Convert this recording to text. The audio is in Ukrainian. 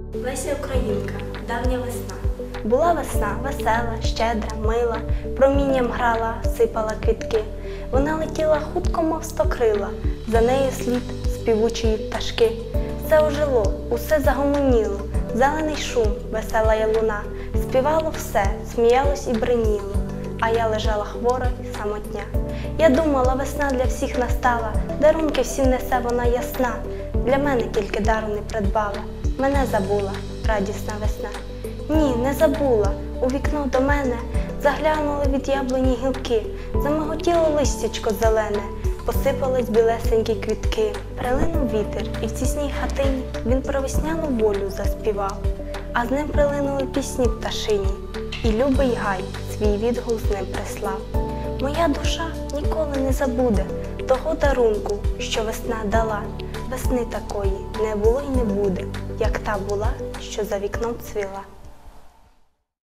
Леся Українка, давня весна. Була весна весела, щедра, мила, промінням грала, сипала квітки. Вона летіла хутко, мов стокрила, за нею слід співучої пташки. Все ожило, усе загомоніло, зелений шум, весела ялуна. Співало все, сміялось і бриніло, а я лежала хвора й самотня. Я думала, весна для всіх настала, дарунки всі несе вона ясна. Для мене тільки дару не придбала, мене забула радісна весна. Ні, не забула, у вікно до мене заглянули від яблуні гілки, замиготіло листячко зелене, посипались білесенькі квітки. Прилинув вітер, і в тісній хатині він про весняну волю заспівав, а з ним прилинули пісні пташині, і любий гай свій відгук з ним прислав. Моя душа ніколи не забуде того дарунку, що весна дала. Весни такої не було й не буде, як та була, що за вікном цвіла.